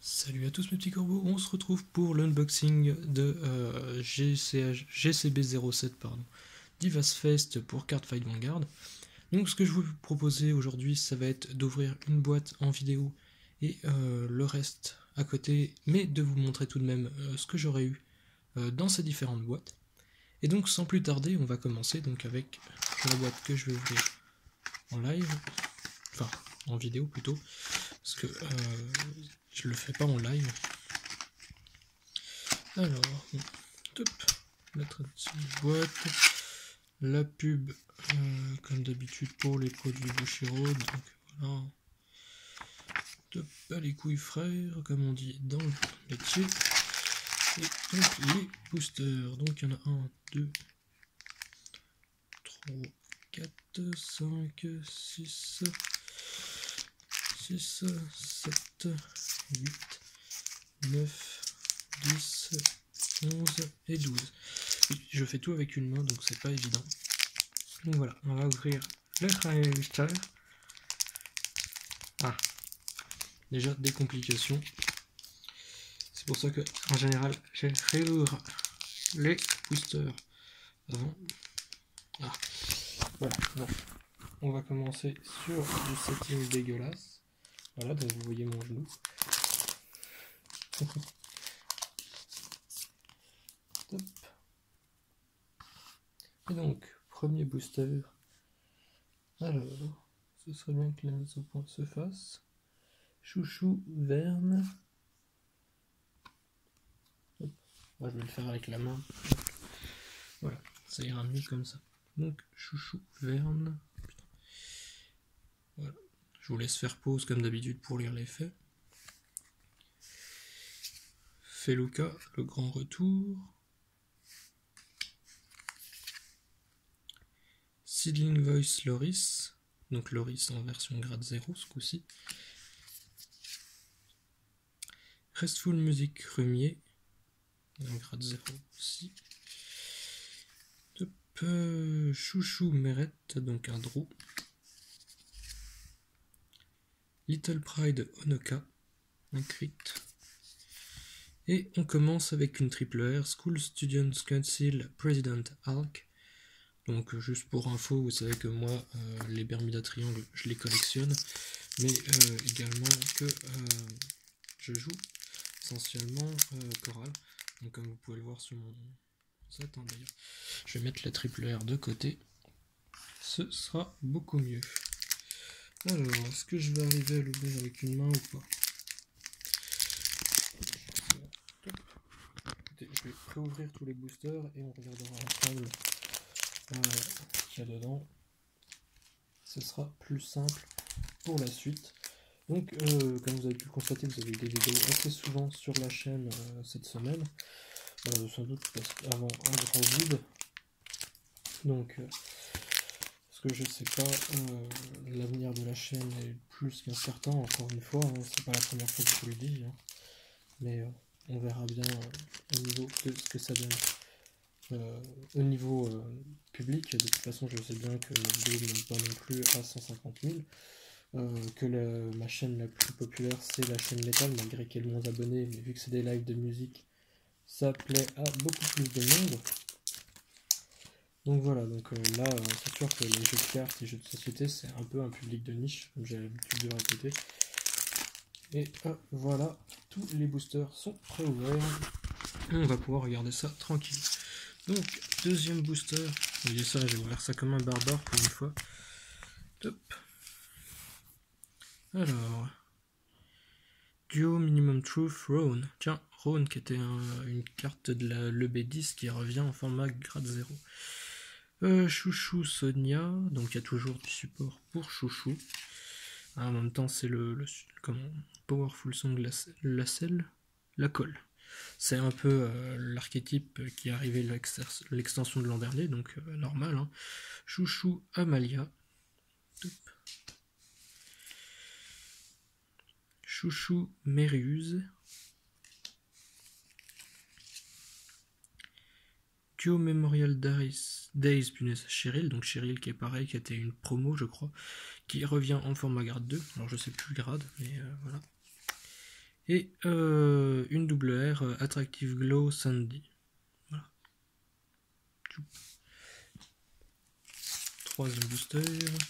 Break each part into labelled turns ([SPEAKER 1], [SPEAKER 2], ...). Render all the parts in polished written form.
[SPEAKER 1] Salut à tous mes petits corbeaux, on se retrouve pour l'unboxing de GCB07 d'Ivas Fest pour Cardfight Vanguard. Donc ce que je vais vous proposer aujourd'hui, ça va être d'ouvrir une boîte en vidéo et le reste à côté, mais de vous montrer tout de même ce que j'aurais eu dans ces différentes boîtes. Et donc sans plus tarder, on va commencer donc avec la boîte que je vais ouvrir en live, enfin en vidéo plutôt, parce que je le fais pas en live. Alors, top, la tradition de boîte, la pub comme d'habitude pour les produits Bushiroad, donc voilà. Top, pas les couilles frères, comme on dit dans le métier. Et donc les boosters, donc il y en a 1, 2, 3, 4, 5, 6, 6, 7, 8, 9, 10, 11 et 12. Je fais tout avec une main, donc c'est pas évident. Donc voilà, on va ouvrir le Cranial Booster. Ah, déjà des complications. C'est pour ça que, en général, je réouvre les boosters avant. Ah, voilà, bon. On va commencer sur du setting dégueulasse. Voilà, donc vous voyez mon genou. Top. Et donc, premier booster. Alors, ce serait bien que la mise au point se fasse. Chouchou Verne. Hop. Moi, je vais le faire avec la main. Voilà, ça ira mieux comme ça. Donc, Chouchou Verne. Putain. Voilà. Je vous laisse faire pause comme d'habitude pour lire les faits. Feluca, le grand retour. Seedling Voice Loris, donc Loris en version grade 0 ce coup-ci. Restful Music Rumier, grade 0 aussi. Top, Chouchou Merette, donc un Drew. Little Pride Onoka, un crit. Et on commence avec une triple R, School Students Council President Hulk. Donc juste pour info, vous savez que moi, les Bermuda Triangle, je les collectionne, mais également que je joue essentiellement Coral. Donc comme vous pouvez le voir sur mon set, hein, d'ailleurs, je vais mettre la triple R de côté, ce sera beaucoup mieux. Alors, est-ce que je vais arriver à l'ouvrir avec une main ou pas? Écoutez, je vais réouvrir tous les boosters et on regardera ensemble ce qu'il y a dedans. Ce sera plus simple pour la suite. Donc, comme vous avez pu le constater, vous avez des vidéos assez souvent sur la chaîne cette semaine. Sans doute parce qu'avant un grand vide. Donc, parce que je sais pas, l'avenir de la chaîne est plus qu'incertain, encore une fois. Hein, c'est pas la première fois que je vous le dis. Hein, mais on verra bien au niveau de ce que ça donne. Au niveau public, de toute façon, je sais bien que la vidéo ne monte pas non plus à 150 000. Que ma chaîne la plus populaire, c'est la chaîne Metal, malgré qu'elle ait moins d'abonnés, mais vu que c'est des lives de musique, ça plaît à beaucoup plus de monde. Donc voilà, donc là, c'est sûr que les jeux de cartes et jeux de société, c'est un peu un public de niche, comme j'ai l'habitude de répéter. Et voilà, tous les boosters sont préouverts. On va pouvoir regarder ça tranquille. Donc, deuxième booster. Vous voyez ça, j'ai ouvert ça comme un barbare pour une fois. Top. Alors, Duo Minimum Truth Roan. Tiens, Roan qui était une carte de la l'EB10 qui revient en format grade 0. Chouchou Sonia, donc il y a toujours du support pour Chouchou. En même temps, c'est le Powerful Song la colle. C'est un peu l'archétype qui est arrivé l'extension de l'an dernier, donc normal. Hein. Chouchou Amalia. Top. Chouchou Mériuse. Duo Memorial Days, punaise, Cheryl, donc Cheryl qui est pareil, qui a été une promo je crois, qui revient en format grade 2, alors je sais plus le grade, mais voilà. Et une double R, Attractive Glow Sandy. Voilà. Troisième booster.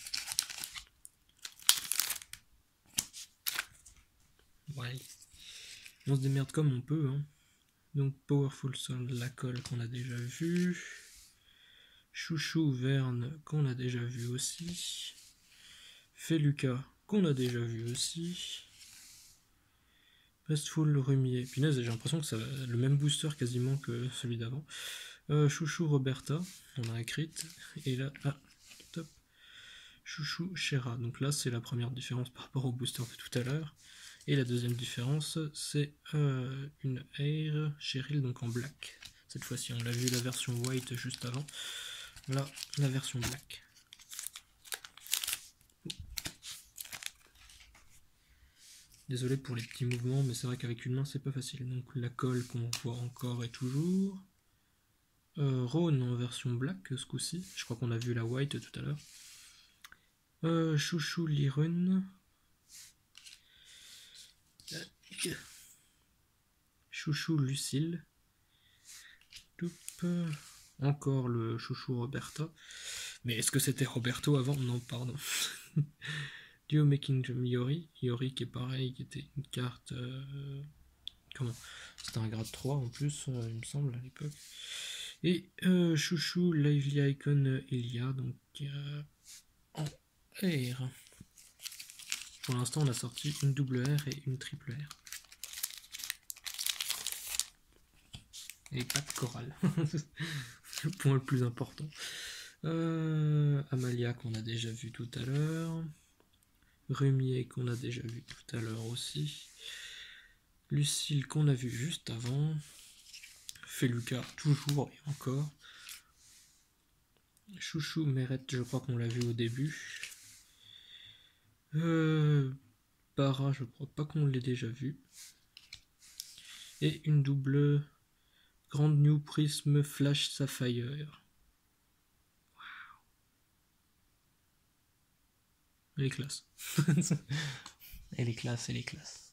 [SPEAKER 1] Ouais. On se démerde comme on peut. Hein. Donc Powerful Soul, la colle qu'on a déjà vu. Chouchou Verne qu'on a déjà vu aussi. Feluca qu'on a déjà vu aussi. Restful Rumier. Punaise, j'ai l'impression que c'est le même booster quasiment que celui d'avant. Chouchou Roberta, on a un crit. Et là, top. Chouchou Shera. Donc là, c'est la première différence par rapport au booster de tout à l'heure. Et la deuxième différence, c'est une Air Cheryl, donc en black. Cette fois-ci, on l'a vu la version white juste avant. Là, la version black. Désolé pour les petits mouvements, mais c'est vrai qu'avec une main, c'est pas facile. Donc la colle qu'on voit encore et toujours. Rhône en version black ce coup-ci. Je crois qu'on a vu la white tout à l'heure. Chouchou Lirun. Chouchou Lucille. Encore le chouchou Roberta. Mais est-ce que c'était Roberto avant? Non, pardon. Duo Making Jump Yori. Yori qui est pareil, qui était une carte... comment? C'était un grade 3 en plus, il me semble, à l'époque. Et chouchou Lively Icon Elia, donc en R. Pour l'instant, on a sorti une double R et une triple R. Et pas de chorale. Le point le plus important. Amalia qu'on a déjà vu tout à l'heure. Rumier qu'on a déjà vu tout à l'heure aussi. Lucille qu'on a vu juste avant. Feluca toujours et encore. Chouchou Mérette, je crois qu'on l'a vu au début. Bara, je crois pas qu'on l'ait déjà vu. Et une double Grand New Prism Flash Sapphire. Wow. Elle est classe. Elle est classe, elle est classe.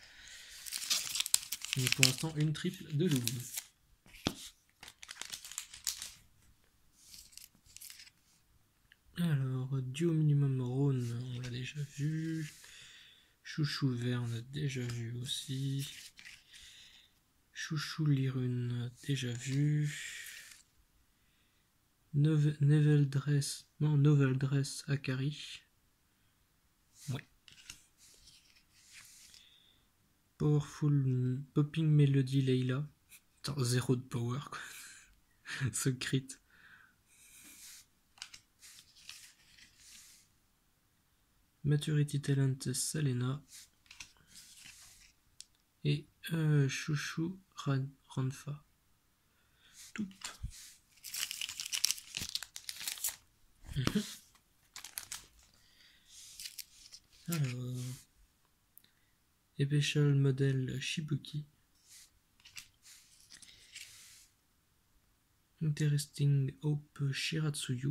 [SPEAKER 1] Donc pour l'instant, une triple de double. Alors, Duo Minimum Rhône, on l'a déjà vu. Chouchou Verne, déjà vu aussi. Chouchou Lirun, déjà vu. Novel Dress Akari. Ouais. Powerful Popping Melody Leila. Attends, 0 de power quoi. Ce crit. Maturity Talent Salena. Et Chouchou Ranfa. Tout. Alors. Special Model Shibuki. Interesting Hope Shiratsuyu.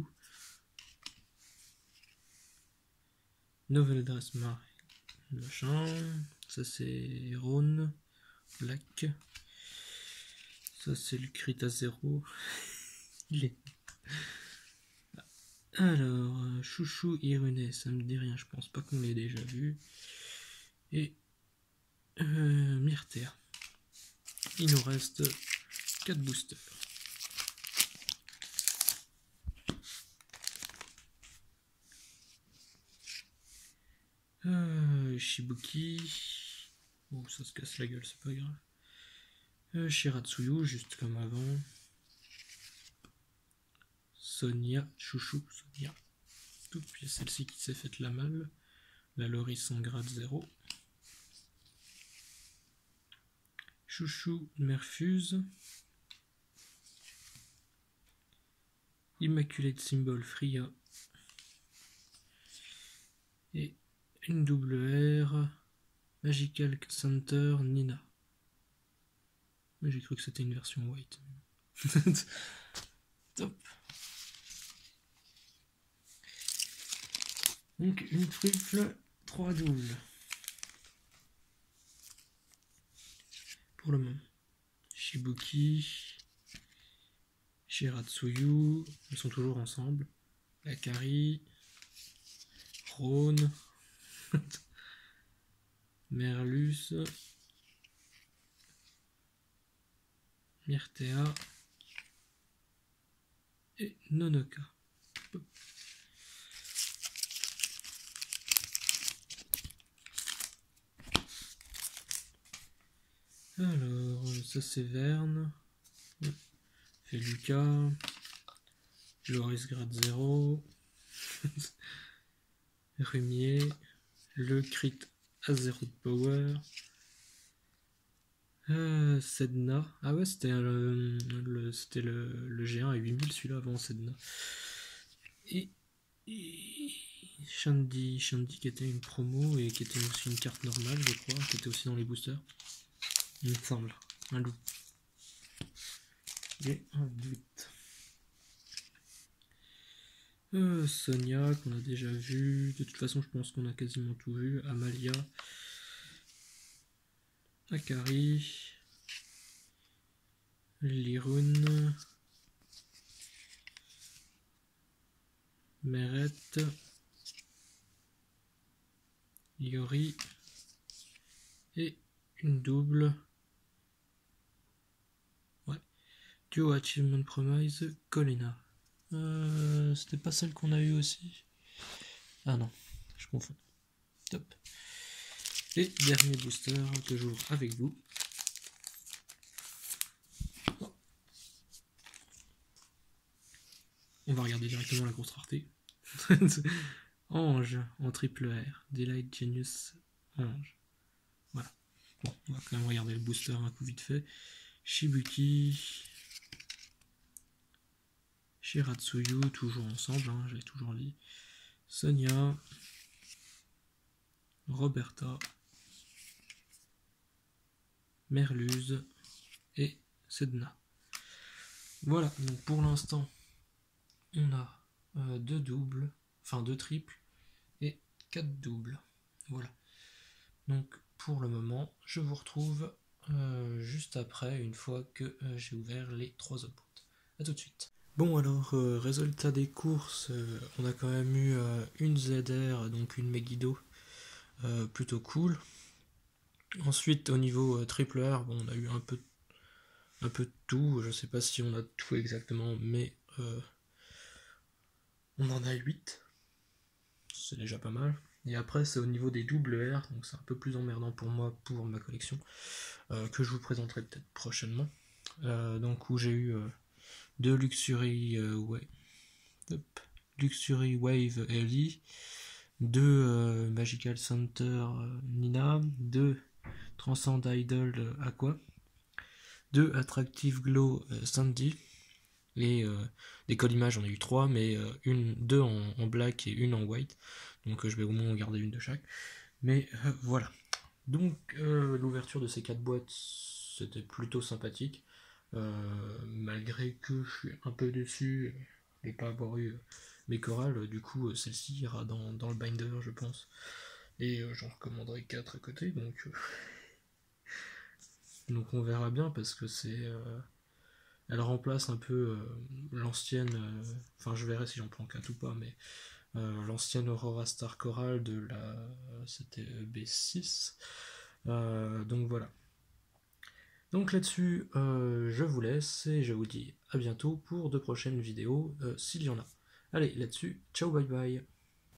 [SPEAKER 1] Novel Dress Mar. Machin. Ça c'est Rhône. Black. Ça c'est le crit à 0. Il est. Alors, Chouchou Irune, ça me dit rien, je pense pas qu'on l'ait déjà vu. Et Myrtea. Il nous reste 4 boosters. Shibuki. Oh, ça se casse la gueule, c'est pas grave. Shiratsuyu, juste comme avant. Sonia, Chouchou, Sonia. Tout, puis celle-ci qui s'est faite la malle. La Loris en grade 0. Chouchou, Merfuse. Immaculate Symbol, Fria. Et une double R. Magical Center, Nina. J'ai cru que c'était une version white. Top. Donc une triple, 3 doubles. pour le moment. Shibuki, Shiratsuyu, ils sont toujours ensemble. Akari, Rhône, Merlus, Myrtea et Nonoka. Alors, ça c'est Verne, Feluca, Loris grade 0, Rumier, le crit à 0 de power, Sedna, ah ouais c'était le G1 à 8000 celui-là avant Sedna, et Shandy qui était une promo et qui était aussi une carte normale je crois, qui était aussi dans les boosters, il me semble, un loup. Et un doute. Sonia qu'on a déjà vu, de toute façon je pense qu'on a quasiment tout vu. Amalia, Akari, Lirun, Meret, Yori et une double. Ouais. Duo Achievement Promise, Colina. C'était pas celle qu'on a eu aussi. Ah non, je confonds. Top. Et dernier booster que j'ouvre avec vous. On va regarder directement la grosse rareté. Ange en triple R. Delight Genius Ange. Voilà. Bon, on va quand même regarder le booster un coup vite fait. Shibuki. Shiratsuyu, toujours ensemble, hein, j'avais toujours dit. Sonia. Roberta. Merluse. Et Sedna. Voilà, donc pour l'instant, on a 2 doubles, enfin 2 triples et 4 doubles. Voilà. Donc pour le moment, je vous retrouve juste après, une fois que j'ai ouvert les 3 autres boîtes. A tout de suite. Bon alors, résultat des courses, on a quand même eu une ZR, donc une Megiddo, plutôt cool. Ensuite au niveau triple R, bon, on a eu un peu de tout, je sais pas si on a tout exactement, mais on en a 8, c'est déjà pas mal. Et après c'est au niveau des double R, donc c'est un peu plus emmerdant pour moi, pour ma collection, que je vous présenterai peut-être prochainement. Donc où j'ai eu 2 Luxury, Luxury Wave Ellie, 2 Magical Center Nina, 2 Transcend Idol Aqua, 2 Attractive Glow Sandy, et des collimages j'en ai eu 3, mais 2 en black et une en white, donc je vais au moins en garder une de chaque. Mais voilà. Donc l'ouverture de ces 4 boîtes, c'était plutôt sympathique, malgré que je suis un peu déçu de ne pas avoir eu mes chorales. Du coup celle-ci ira dans le binder je pense, et j'en recommanderai 4 à côté, donc on verra bien, parce que c'est elle remplace un peu l'ancienne, enfin je verrai si j'en prends 4 ou pas, mais l'ancienne Aurora Star Coral de la, c'était B6, donc voilà. Donc là-dessus, je vous laisse et je vous dis à bientôt pour de prochaines vidéos, s'il y en a. Allez, là-dessus, ciao, bye bye.